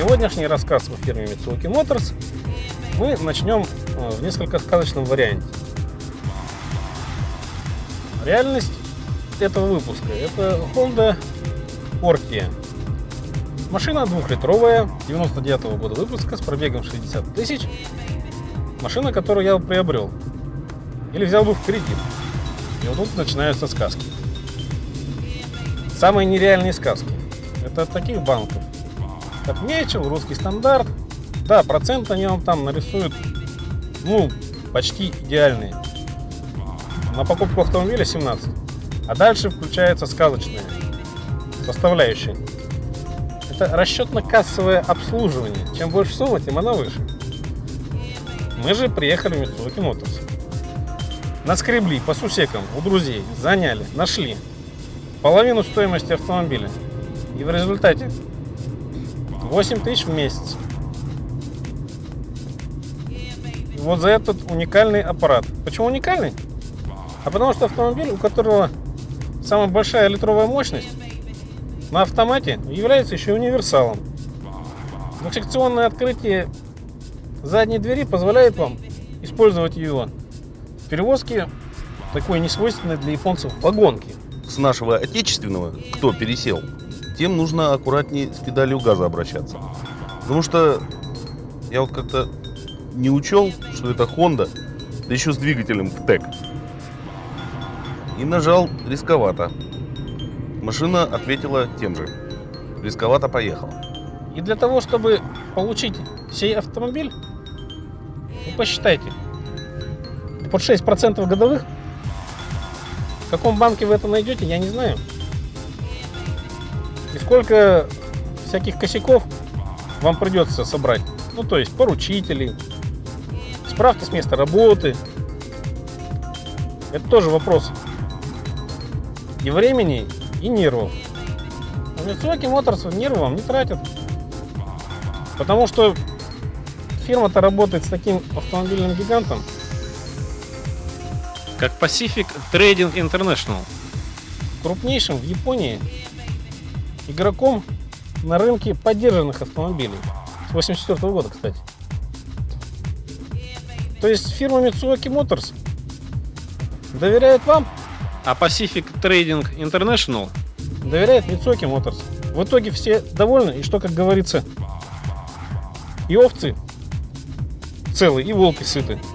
Сегодняшний рассказ о фирме Mitsuoki Motors мы начнем в несколько сказочном варианте. Реальность этого выпуска — это Honda Ortia. Машина двухлитровая, 99-го года выпуска, с пробегом 60 тысяч. Машина, которую я приобрел или взял бы в кредит. И вот тут начинаются сказки. Самые нереальные сказки — это от таких банков, как Мечел, Русский Стандарт. Да, процент они вам там нарисуют, почти идеальные. На покупку автомобиля 17. А дальше включается сказочная составляющая. Это расчетно-кассовое обслуживание. Чем больше сумма, тем она выше. Мы же приехали в Mitsuoki Motors. Наскребли по сусекам у друзей, заняли, нашли половину стоимости автомобиля. И в результате 8 тысяч в месяц. И вот за этот уникальный аппарат. Почему уникальный? А потому что автомобиль, у которого самая большая литровая мощность, на автомате является еще и универсалом. Двухсекционное открытие задней двери позволяет вам использовать ее в перевозке такой несвойственной для японцев вагонки. С нашего отечественного, кто пересел, тем нужно аккуратнее с педалью газа обращаться. Потому что я вот как-то не учел, что это Honda, да еще с двигателем в ТЭК. И нажал рисковато. Машина ответила тем же. Рисковато поехала. И для того, чтобы получить сей автомобиль, вы посчитайте, под 6% годовых, в каком банке вы это найдете, я не знаю. И сколько всяких косяков вам придется собрать. То есть поручителей, справки с места работы. Это тоже вопрос и времени, и нервов. А Mitsuoki Motors нервы вам не тратят. Потому что фирма-то работает с таким автомобильным гигантом, как Pacific Trading International, крупнейшим в Японии игроком на рынке подержанных автомобилей. С 1984 года, кстати. То есть фирма Mitsuoki Motors доверяет вам, а Pacific Trading International доверяет Mitsuoki Motors. В итоге все довольны, и что, как говорится, и овцы целы, и волки сыты.